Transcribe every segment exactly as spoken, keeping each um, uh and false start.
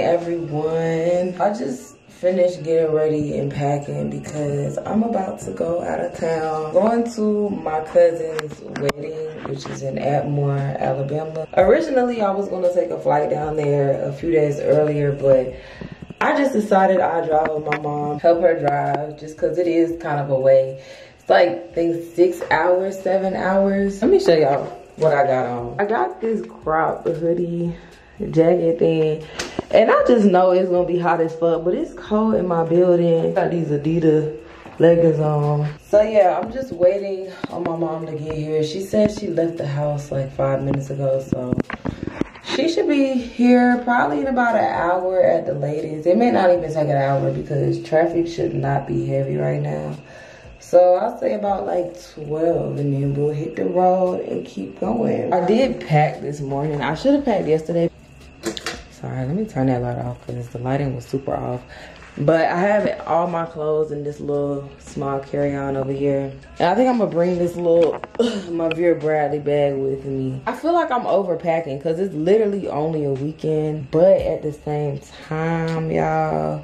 everyone. I just finished getting ready and packing because I'm about to go out of town. Going to my cousin's wedding, which is in Atmore, Alabama. Originally, I was gonna take a flight down there a few days earlier, but I just decided I'd drive with my mom, help her drive, just cause it is kind of a way. It's like, I think six hours, seven hours. Let me show y'all what I got on. I got this crop hoodie jacket thing, and I just know it's gonna be hot as fuck, but it's cold in my building. Got these Adidas leggings on. So yeah, I'm just waiting on my mom to get here. She said she left the house like five minutes ago, so she should be here probably in about an hour at the latest. It may not even take an hour because traffic should not be heavy right now. So I'll say about like twelve, and then we'll hit the road and keep going. I did pack this morning. I should have packed yesterday. Sorry, let me turn that light off because the lighting was super off. But I have all my clothes in this little small carry-on over here. And I think I'm gonna bring this little, my Vera Bradley bag with me. I feel like I'm overpacking because it's literally only a weekend. But at the same time, y'all,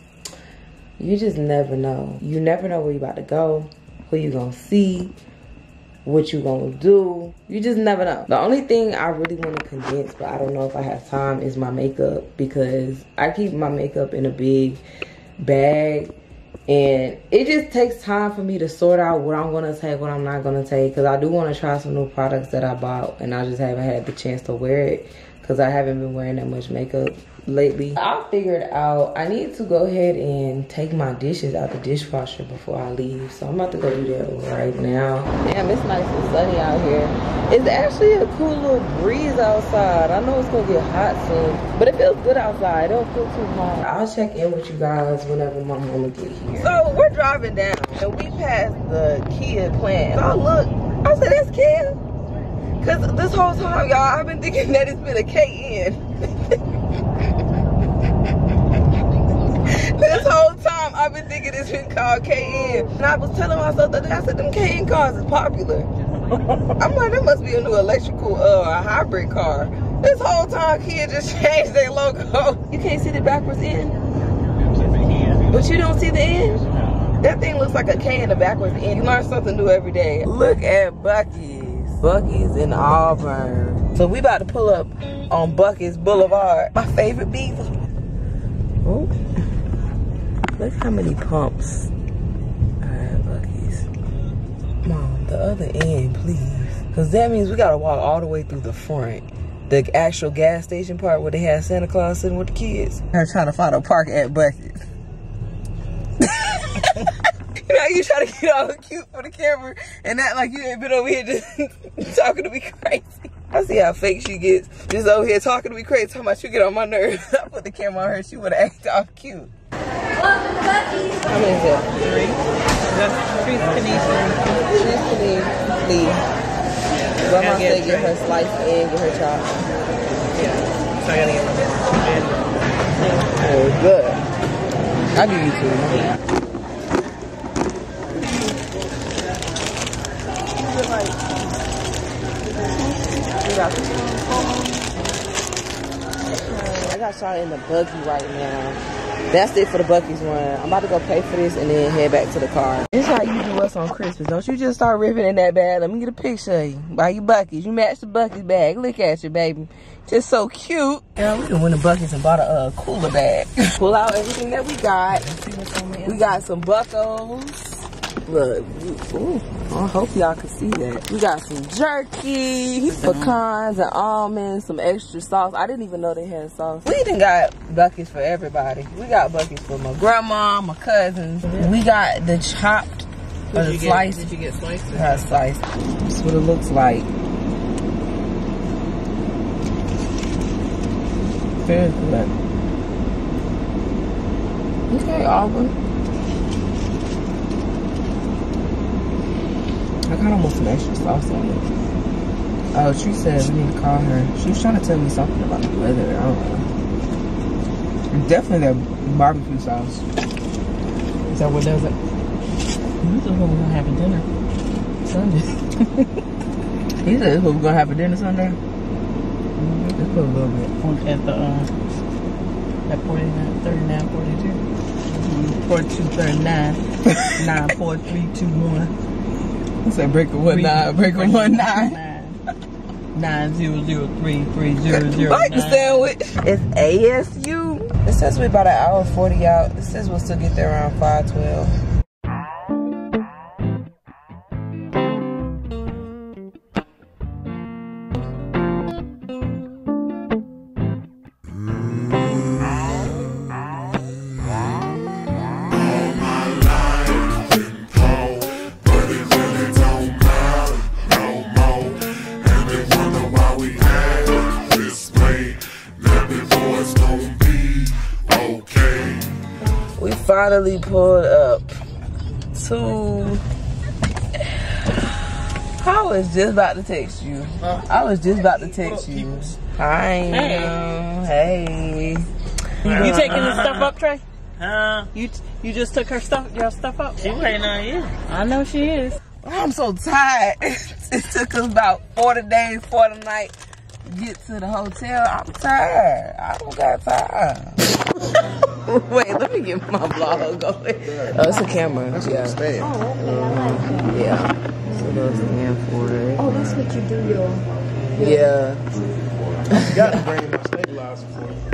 you just never know. You never know where you about to go, who you gonna see, what you gonna do. You just never know. The only thing I really want to condense, but I don't know if I have time, is my makeup, because I keep my makeup in a big bag and it just takes time for me to sort out what I'm gonna take, what I'm not gonna take, because I do want to try some new products that I bought and I just haven't had the chance to wear it because I haven't been wearing that much makeup lately. I figured out I need to go ahead and take my dishes out the dishwasher before I leave, so I'm about to go do that right now. Damn, it's nice and sunny out here. It's actually a cool little breeze outside. I know it's gonna get hot soon, but it feels good outside. It don't feel too hot. I'll check in with you guys whenever my mama get here. So we're driving down and we passed the Kia plant. So I look, I said, that's Kia? Cause this whole time, y'all, I've been thinking that it's been a K N. This whole time I've been thinking it's been called K N. And I was telling myself that I said them K N cars is popular. I'm like, that must be a new electrical uh hybrid car. This whole time Kia just changed their logo. You can't see the backwards end? But you don't see the end? That thing looks like a K in the backwards end. You learn something new every day. Look at Buc-ee's. Buc-ee's in Auburn. So we about to pull up on Buc-ee's Boulevard. My favorite beaver. Oh. Look how many pumps. Alright, Buc-ee's. Come on, the other end, please. Because that means we got to walk all the way through the front. The actual gas station part where they had Santa Claus sitting with the kids. I'm trying to find a park at Buc-ee's. You know, you try to get all cute for the camera and act like you ain't been over here just talking to me crazy. I see how fake she gets. Just over here talking to me crazy, talking about you get on my nerves. I put the camera on her, she would have acted all cute. Welcome to Buc-ee's. How many is that? Three. That's three Canadian. She's Canadian. Leave. Grandma said get her slice and get her chopped. Yeah. So I gotta get my Oh, good. I'll give you two. I got y'all in the buggy right now. That's it for the Buc-ee's one. I'm about to go pay for this and then head back to the car. This is how you do us on Christmas. Don't you just start ripping in that bag. Let me get a picture of you. Buy you Buc-ee's. You match the Buc-ee's bag. Look at you, baby. Just so cute. Yeah, we done went to Buc-ee's and bought a uh, cooler bag. Pull out everything that we got. We got some Buc-os. Look, ooh, I hope y'all can see that. We got some jerky, pecans and almonds, some extra sauce. I didn't even know they had sauce. We even got Buc-ee's for everybody. We got Buc-ee's for my grandma, my cousins. We got the chopped, or the sliced. Did you get sliced? Got sliced. That's what it looks like. Very good. Okay, Auburn. I kind of want some extra sauce on it. Oh, she said we need to call her. She was trying to tell me something about the weather. I don't know. Definitely that barbecue sauce. Is that what does it? This is what we're gonna have for dinner Sunday. He said this is what we're gonna have for dinner Sunday. Mm-hmm. Just put a little bit. At the uh, At forty-nine, thirty-nine, forty-two. Mm-hmm. forty-two, thirty-nine, nine, four, three, two, one. I said break a one nine, break a one nine. Nine zero zero three three zero zero. Like the sandwich. It's A S U. It says we about an hour forty out. It says we'll still get there around five twelve. Finally pulled up to. I was just about to text you. I was just about to text you. Hi. Hey. You taking the stuff up, Trey? Huh? You you just took her stuff, your stuff up? She waiting on you. I know she is. I'm so tired. It took us about forty days, forty nights to get to the hotel. I'm tired. I don't got time. Wait, let me get my vlog going. Oh, it's a camera. That's yeah. What I'm oh, okay, I like that. Yeah. So those stand for it. Oh, that's what you do, your. Yeah. You gotta bring my stabilizer for you.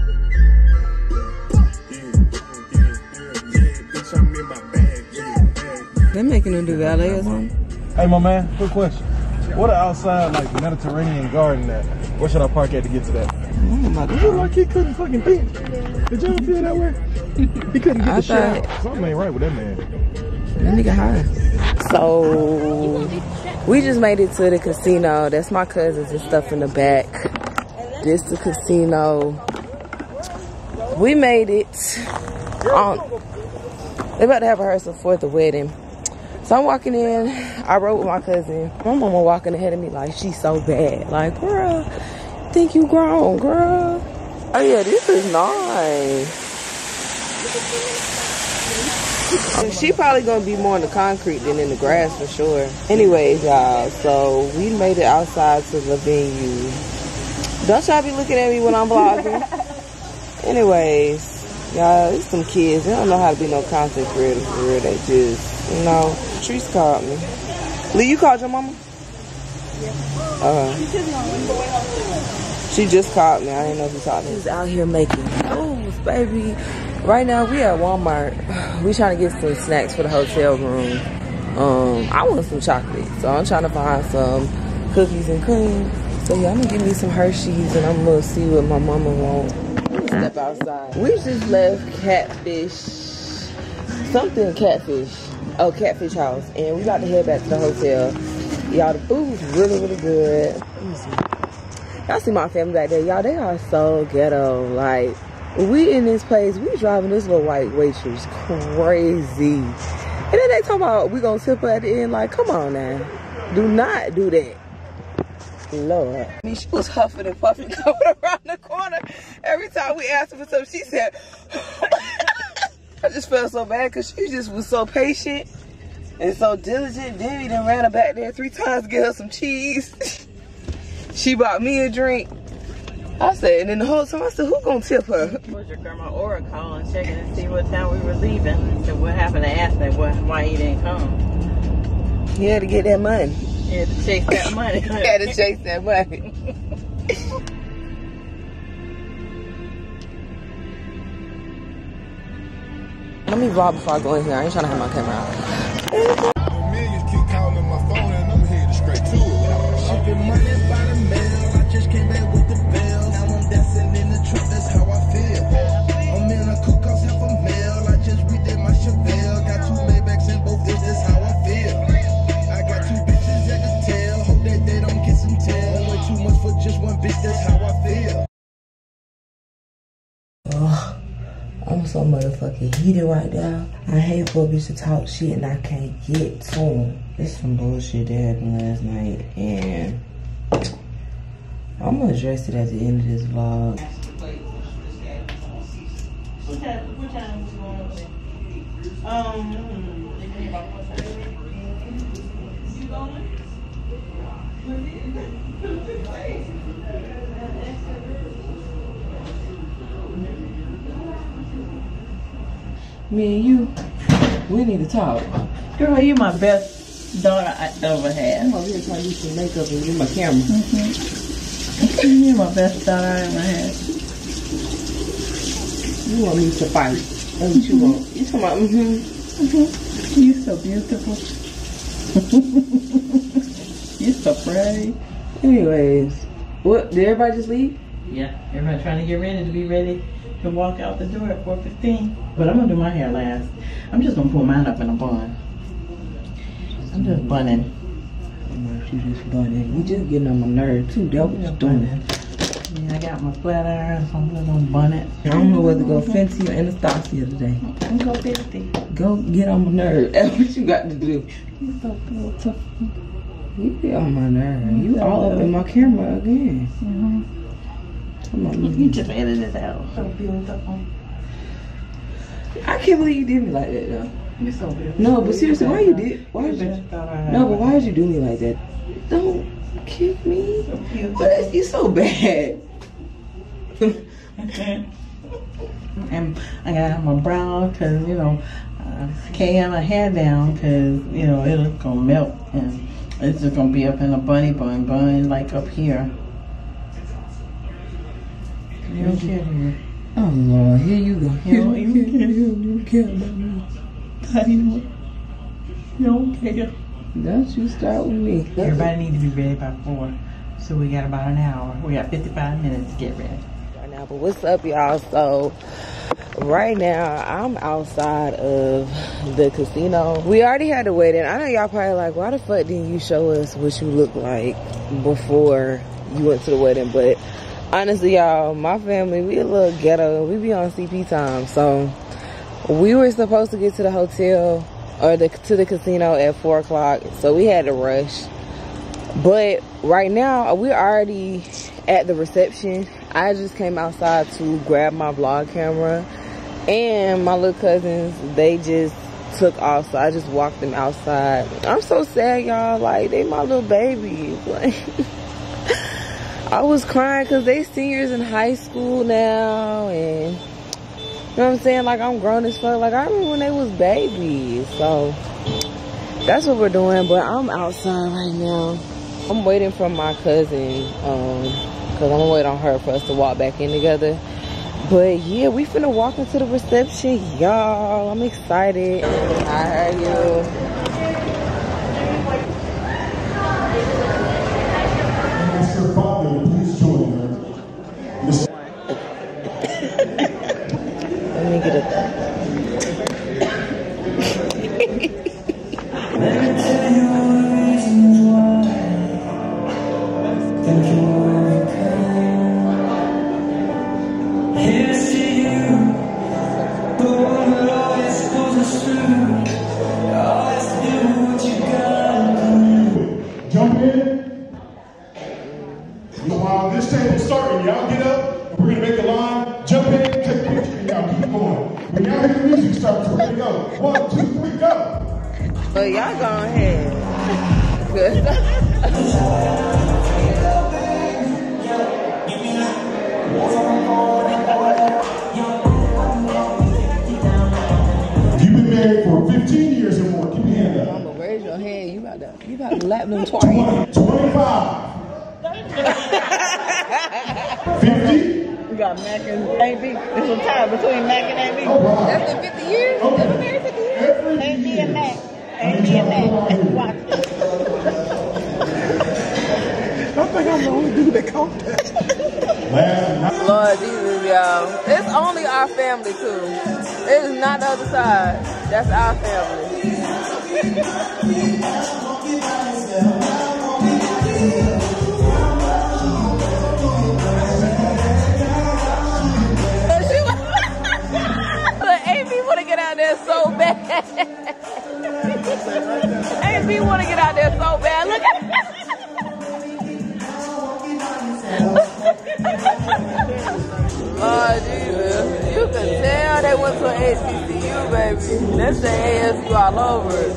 They're making them do valet or something? Hey, my man, quick question. What an outside, like, Mediterranean garden at? Where should I park at to get to that? Oh my God. It looked like he couldn't fucking think. Did you ever feel that way? He couldn't get I the shit thought- out. Something ain't right with that man. That nigga high. So, we just made it to the casino. That's my cousins and stuff in the back. This the casino. We made it. Um, they about to have a rehearsal for the wedding. So I'm walking in. I rode with my cousin. My mama walking ahead of me like she's so bad. Like, girl, think you grown, girl. Oh yeah, this is nice. She probably gonna be more in the concrete than in the grass for sure. Anyways, y'all, so we made it outside to the venue. Don't y'all be looking at me when I'm vlogging. Anyways, y'all, it's some kids. They don't know how to be no content creator for real. They just, you know. Treese called me. Lee, you called your mama? Yeah. Uh-huh. She just called me. I didn't know if you called me. She's out here making moves, baby. Right now, we at Walmart. We trying to get some snacks for the hotel room. Um, I want some chocolate, so I'm trying to find some cookies and cream. So yeah, I'm gonna give me some Hershey's, and I'm gonna see what my mama wants. Step outside. We just left Catfish, something Catfish. Oh, Catfish House, and we about to head back to the hotel. Y'all, the food's really, really good. Let me see. Y'all see my family back there. Y'all, they are so ghetto. Like, we in this place, we driving this little white waitress crazy. And then they talking about we gonna tip her at the end. Like, come on now. Do not do that. Lord. I mean, she was huffing and puffing coming around the corner. Every time we asked her for something, she said, I just felt so bad because she just was so patient and so diligent. Then we done ran her back there three times to get her some cheese. She bought me a drink. I said, and then the whole time I said, who gonna tip her? Was your grandma Aura calling, checking to see what time we were leaving? And so what happened to ask them why he didn't come? He had to get that money. He had to chase that money. He had to chase that money. Let me vlog before I go in here. I ain't trying to have my camera out. Millions keep calling my phone and I'm headed straight to it. Shipping money by the mail. I just came back with the bells. Now I'm dancing in the truck. That's how I feel. I'm in a cookhouse, half a mile. I just redid my Chevelle. Got two Maybachs in both. This is how I feel. I got two bitches at the tail. Hope that they don't get some tail. Way too much for just one bitch. That's how I feel. Oh. I'm so motherfucking heated right now. I hate for a bitch to talk shit and I can't get to him. There's some bullshit that happened last night and I'm gonna address it at the end of this vlog. What time, what time was going on? Um, you going? me and you, we need to talk. Girl, you my best daughter I ever had. I'm over here trying to do some makeup and do my camera. Mm-hmm. You're my best daughter I ever had. You want me to fight. That's what you want. You talking about, mm-hmm. Mm-hmm. You're so beautiful. You're so pretty. Anyways, what, did everybody just leave? Yeah, everybody trying to get ready to be ready to walk out the door at four fifteen. But I'm gonna do my hair last. I'm just gonna pull mine up in a bun. I'm just bunning. You just bunning. You just getting on my nerves too. That was doing it. Yeah, I got my flat iron, so I'm just gonna bun it. I don't know whether to go Fenty or Anastasia today. I'm gonna go fifty. Go get on my nerve. That's what you got to do. You're so beautiful. You get on my nerve. You all up in my camera again. Mm-hmm. Come on, You just edited it out. So beautiful. I can't believe you did me like that though. You're so beautiful. No, but seriously, why you did? Why did you? No, but why did you do me like that? Don't kick me. But it's, you so bad. And I got my brow because, you know, uh, I can't have my hair down because, you know, it's going to melt. And it's just going to be up in a bunny bun, bun like up here. You don't care here. Oh Lord, here you go. You don't You even care. don't care about me. How do you know? You don't care. Don't you start with me. Everybody need to be ready by four. So we got about an hour. We got fifty-five minutes to get ready. Right now, but what's up, y'all? So right now I'm outside of the casino. We already had the wedding. I know y'all probably like, why the fuck didn't you show us what you look like before you went to the wedding? But honestly, y'all, my family, we a little ghetto. We be on C P time. So we were supposed to get to the hotel or the, to the casino at four o'clock. So we had to rush. But right now, we're already at the reception. I just came outside to grab my vlog camera. And my little cousins, they just took off. So I just walked them outside. I'm so sad, y'all. Like, they my little babies. Like, I was crying because they seniors in high school now. And, you know what I'm saying? Like, I'm grown as fuck. Like, I remember when they was babies. So, that's what we're doing. But I'm outside right now. I'm waiting for my cousin, um, cause I'm gonna wait on her for us to walk back in together. But yeah, we finna walk into the reception, y'all. I'm excited. I heard you. Ask her father to please join her. Let me get it done. Let me tell you all the reasons why. Thank you all you can. Here's to you, the one that always pulls us through. Always do what you gotta do. Jump in. While this table's starting, y'all get up. We're gonna make a line. Jump in, take pictures, and y'all keep going. When y'all hear the music starts, we're gonna go. One, two, three, go. But y'all go ahead. Good. You've been married for fifteen years or more. Keep your hand up. Mama, raise your hand. You about to, you about to lap them twice. twenty-five. fifty. We got Mac and A B. There's a tie between Mac and A B. That's the fifty years? They been married fifty years? A B and Mac. A B and Mac. Watch this. I think I'm the only dude that caught that. Lord Jesus, y'all. It's only our family, too. It is not the other side. That's our family. Look, A B want to get out there so bad. A B want to get out there so bad. Look at Oh, Jesus. You can tell they went to an H B C U, baby. That's the A S U all over it.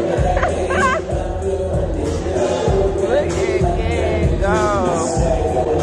Look at it go.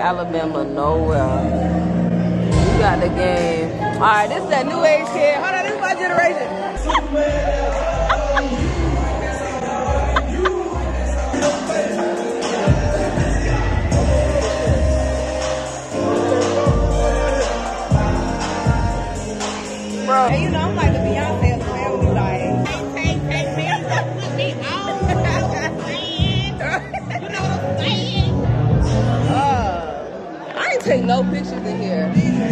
Alabama nowhere. We got the game. All right, this is that new age kid. Hold on, this is my generation. Bro, hey, you know I'm like the Beyonce of the family, like. Take, take me, put me on. You know what I'm saying? You know what I'm saying? Uh, I ain't take no pictures in here.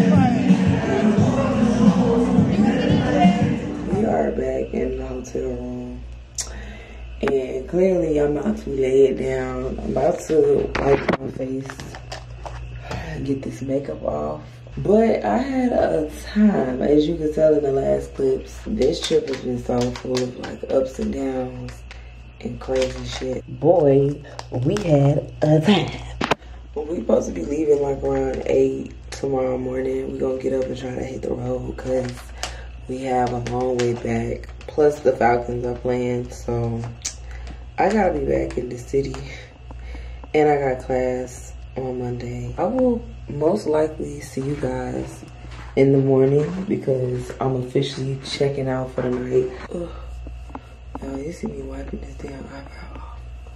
We are back in the hotel room, and clearly I'm about to lay it down. I'm about to wipe my face, get this makeup off. But I had a time, as you can tell in the last clips. This trip has been so full of like ups and downs and crazy shit. Boy, we had a time. Well, we supposed to be leaving like around eight tomorrow morning. We're gonna get up and try to hit the road because we have a long way back. Plus the Falcons are playing, so I gotta be back in the city. And I got class on Monday. I will most likely see you guys in the morning because I'm officially checking out for the night. Ugh. Y'all, you see me wiping this damn eyebrow off.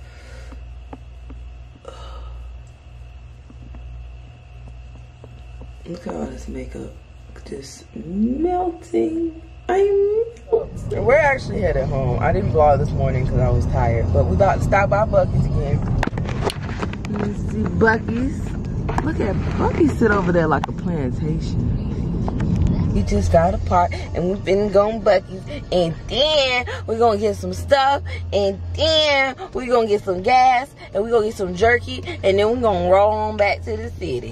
Ugh. Look at all this makeup just melting. I'm melting. We're actually headed home. I didn't vlog this morning because I was tired, but we about to stop by Buc-ee's again. Let's see Buc-ee's. Look at Buc-ee sit over there like a plantation. We just got a park and we've been going Buc-ee's, and then we're gonna get some stuff, and then we're gonna get some gas, and we're gonna get some jerky, and then we're gonna roll on back to the city.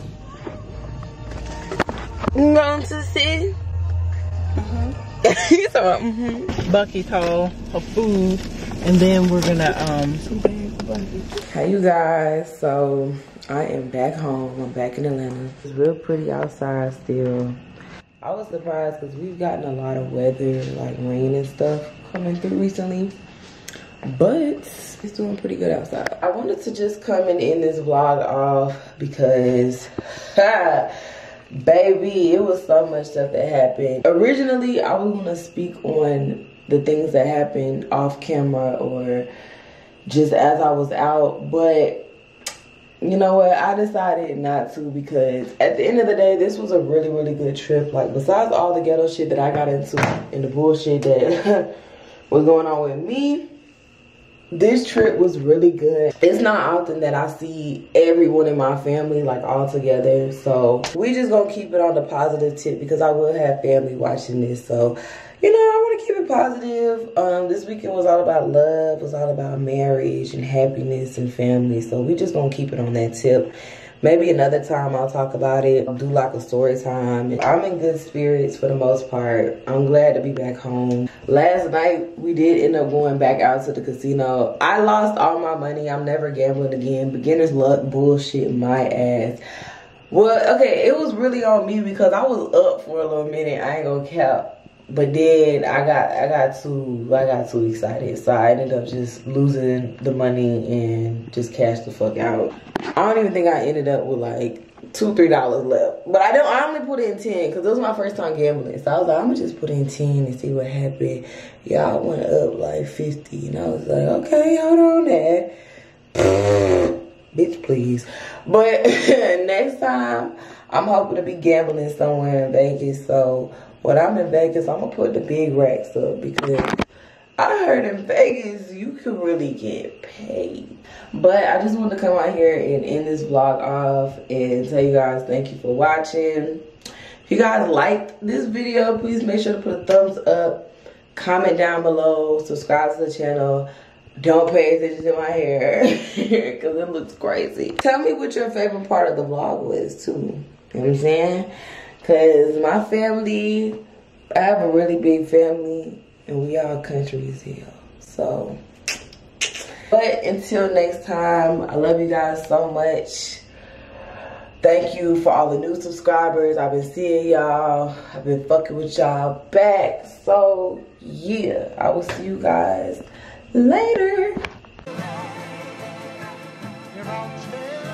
Going to the city? Mm-hmm. He's talking about, mm-hmm. Buc-ee told for food, and then we're gonna um. Hey you guys, so I am back home. I'm back in Atlanta. It's real pretty outside still. I was surprised because we've gotten a lot of weather, like rain and stuff coming through recently, but it's doing pretty good outside. I wanted to just come and end this vlog off because baby, it was so much stuff that happened. Originally, I was gonna speak on the things that happened off camera or just as I was out, but you know what, I decided not to because at the end of the day, this was a really, really good trip. Like, besides all the ghetto shit that I got into and the bullshit that was going on with me, this trip was really good. It's not often that I see everyone in my family like all together, so we just gonna keep it on the positive tip because I will have family watching this. So, you know, I want to keep it positive. Um, this weekend was all about love, was all about marriage and happiness and family. So we just gonna keep it on that tip. Maybe another time I'll talk about it. I'll do like a story time. I'm in good spirits for the most part. I'm glad to be back home. Last night, we did end up going back out to the casino. I lost all my money. I'm never gambling again. Beginner's luck bullshit my ass. Well, okay, it was really on me because I was up for a little minute. I ain't gonna cap. But then I got I got too I got too excited, so I ended up just losing the money and just cashed the fuck out. I don't even think I ended up with like two three dollars left, but I don't. I only put in ten because it was my first time gambling, so I was like, I'm gonna just put in ten and see what happened. Y'all went up like fifty, and I was like, okay, hold on that, bitch, please. But next time, I'm hoping to be gambling somewhere in Vegas. So when I'm in Vegas, I'm gonna put the big racks up because I heard in Vegas you could really get paid. But I just wanted to come out here and end this vlog off and tell you guys thank you for watching. If you guys liked this video, please make sure to put a thumbs up, comment down below, subscribe to the channel. Don't pay attention to my hair because it looks crazy. Tell me what your favorite part of the vlog was too. You know what I'm saying? Because my family, I have a really big family and we all country as hell. So, but until next time, I love you guys so much. Thank you for all the new subscribers. I've been seeing y'all. I've been fucking with y'all back. So, yeah, I will see you guys later. And I'll tell